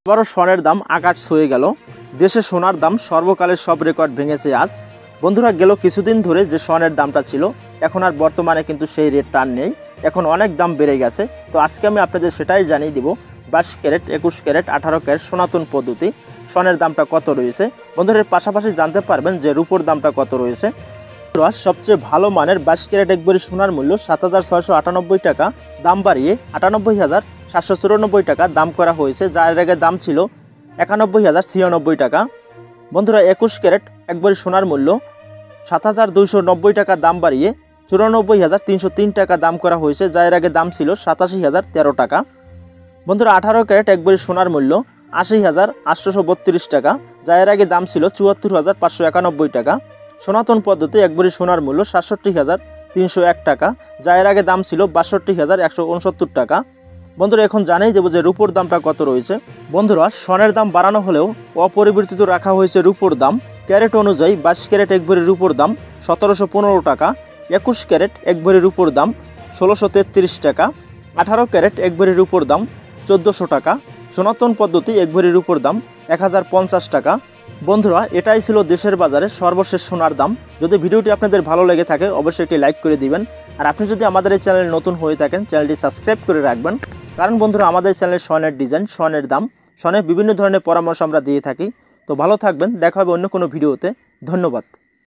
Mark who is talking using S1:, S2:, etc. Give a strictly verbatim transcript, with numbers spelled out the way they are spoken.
S1: আবারও স্বর্ণের দাম আকাশ ছুঁয়ে গেল। দেশে সোনার দাম সর্বকালের সব রেকর্ড ভেঙেছে আজ। বন্ধুরা, গেল কিছুদিন ধরে যে স্বর্ণের দামটা ছিল এখন আর বর্তমানে কিন্তু সেই রেটটা আর নেই, এখন অনেক দাম বেড়ে গেছে। তো আজকে আমি আপনাদের সেটাই জানিয়ে দিব বাইশ ক্যারেট, একুশ ক্যারেট, আঠারো ক্যারেট সনাতন পদ্ধতি স্বর্ণের দামটা কত রয়েছে। বন্ধুরা, এর পাশাপাশি জানতে পারবেন যে রূপোর দামটা কত রয়েছে। সবচেয়ে ভালো মানের বাইশ ক্যারেট এক ভরি সোনার মূল্য সাত হাজার ছয়শো আটানব্বই টাকা, দাম বাড়িয়ে আটানব্বই হাজার সাতশো চুরানব্বই টাকা দাম করা হয়েছে, যার আগে দাম ছিল একানব্বই হাজার ছিয়ানব্বই টাকা। বন্ধুরা, একুশ ক্যারেট এক ভরি সোনার মূল্য সাত হাজার দুইশো নব্বই টাকা দাম বাড়িয়ে চুরানব্বই হাজার তিনশো তিন টাকা দাম করা হয়েছে, যার আগে দাম ছিল সাতাশি হাজার তেরো টাকা। বন্ধুরা, আঠারো ক্যারেট এক ভরি সোনার মূল্য আশি হাজার আটশোশো বত্রিশ টাকা, যার আগে দাম ছিল চুয়াত্তর হাজার পাঁচশো একানব্বই টাকা। সনাতন পদ্ধতি এক ভরি সোনার মূল্য সাতষট্টি হাজার তিনশো এক টাকা, যার আগে দাম ছিল বাষট্টি হাজার একশো উনসত্তর টাকা। বন্ধুরা, এখন জানিয়ে দেবো যে রূপোর দামটা কত রয়েছে। বন্ধুরা, স্বর্ণের দাম বাড়ানো হলেও অপরিবর্তিত রাখা হয়েছে রূপোর দাম। ক্যারেট অনুযায়ী বাইশ ক্যারেট এক ভরি রূপোর দাম সতেরোশো পনেরো টাকা, একুশ ক্যারেট এক ভরি রূপোর দাম ষোলোশো তেত্রিশ টাকা, আঠারো ক্যারেট এক ভরি রূপোর দাম চোদ্দোশো টাকা, সনাতন পদ্ধতি এক ভরি রূপোর দাম এক হাজার পঞ্চাশ টাকা। বন্ধুরা, এটাই ছিল দেশের বাজারে সর্বশেষ সোনার দাম। যদি ভিডিওটি আপনাদের ভালো লেগে থাকে অবশ্যই একটি লাইক করে দিবেন, আর আপনি যদি আমাদের এই চ্যানেলে নতুন হয়ে থাকেন চ্যানেলটি সাবস্ক্রাইব করে রাখবেন। কারণ বন্ধুরা, আমাদের চ্যানেলে স্বর্ণের ডিজাইন, স্বর্ণের দাম, স্বর্ণের বিভিন্ন ধরনের পরামর্শ আমরা দিয়ে থাকি। তো ভালো থাকবেন, দেখা হবে অন্য কোনো ভিডিওতে। ধন্যবাদ।